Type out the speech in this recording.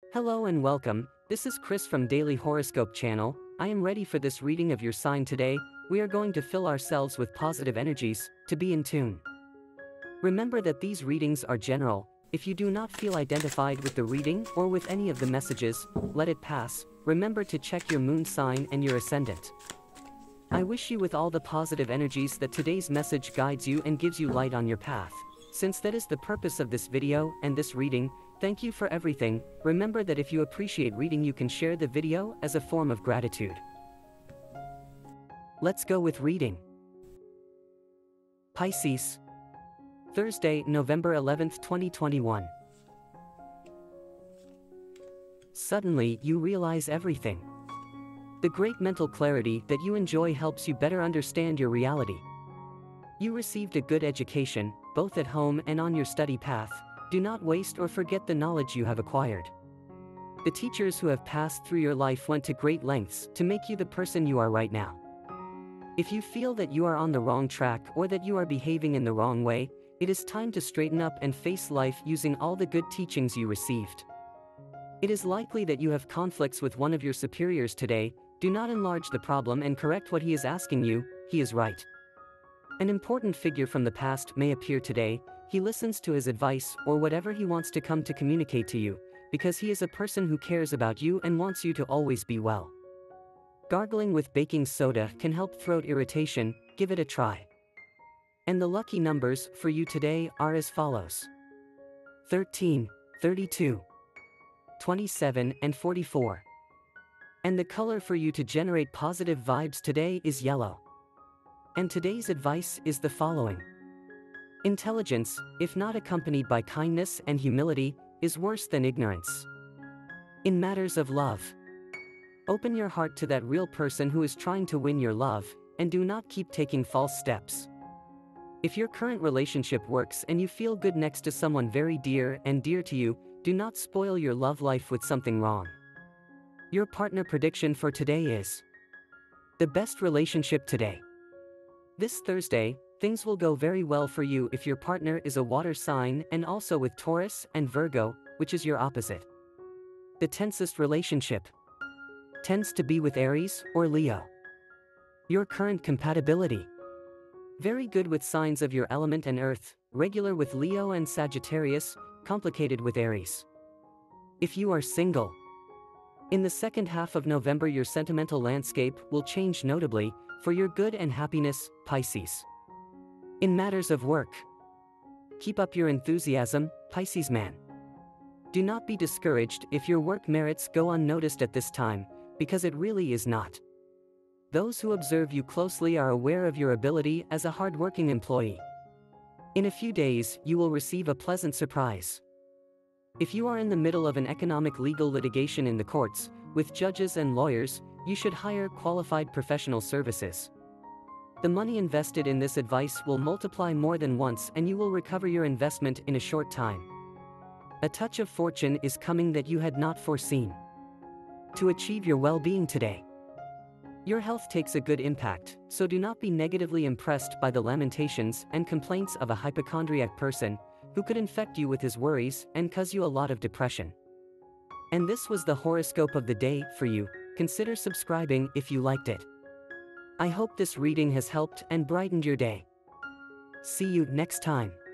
Hello and welcome, this is Chris from Daily Horoscope Channel. I am ready for this reading of your sign today. We are going to fill ourselves with positive energies, to be in tune. Remember that these readings are general. If you do not feel identified with the reading or with any of the messages, let it pass. Remember to check your moon sign and your ascendant. I wish you with all the positive energies that today's message guides you and gives you light on your path. Since that is the purpose of this video and this reading, thank you for everything. Remember that if you appreciate reading, you can share the video as a form of gratitude. Let's go with reading. Pisces. Thursday, November 11th, 2021. Suddenly, you realize everything. The great mental clarity that you enjoy helps you better understand your reality. You received a good education, both at home and on your study path. Do not waste or forget the knowledge you have acquired. The teachers who have passed through your life went to great lengths to make you the person you are right now. If you feel that you are on the wrong track or that you are behaving in the wrong way, it is time to straighten up and face life using all the good teachings you received. It is likely that you have conflicts with one of your superiors today. Do not enlarge the problem and correct what he is asking you. He is right. An important figure from the past may appear today. He listens to his advice or whatever he wants to come to communicate to you, because he is a person who cares about you and wants you to always be well. Gargling with baking soda can help throat irritation. Give it a try. And the lucky numbers for you today are as follows: 13, 32, 27, and 44. And the color for you to generate positive vibes today is yellow. And today's advice is the following: intelligence, if not accompanied by kindness and humility, is worse than ignorance. In matters of love, open your heart to that real person who is trying to win your love, and do not keep taking false steps. If your current relationship works and you feel good next to someone very dear to you, do not spoil your love life with something wrong. Your partner prediction for today is the best relationship today. This Thursday, things will go very well for you if your partner is a water sign and also with Taurus and Virgo, which is your opposite. The tensest relationship tends to be with Aries or Leo. Your current compatibility: very good with signs of your element and earth, regular with Leo and Sagittarius, complicated with Aries. If you are single, in the second half of November your sentimental landscape will change notably, for your good and happiness, Pisces. In matters of work, keep up your enthusiasm, Pisces man. Do not be discouraged if your work merits go unnoticed at this time, because it really is not. Those who observe you closely are aware of your ability as a hard-working employee. In a few days, you will receive a pleasant surprise. If you are in the middle of an economic legal litigation in the courts, with judges and lawyers, you should hire qualified professional services. The money invested in this advice will multiply more than once and you will recover your investment in a short time. A touch of fortune is coming that you had not foreseen. To achieve your well-being today, your health takes a good impact, so do not be negatively impressed by the lamentations and complaints of a hypochondriac person who could infect you with his worries and cause you a lot of depression. And this was the horoscope of the day for you. Consider subscribing if you liked it. I hope this reading has helped and brightened your day. See you next time.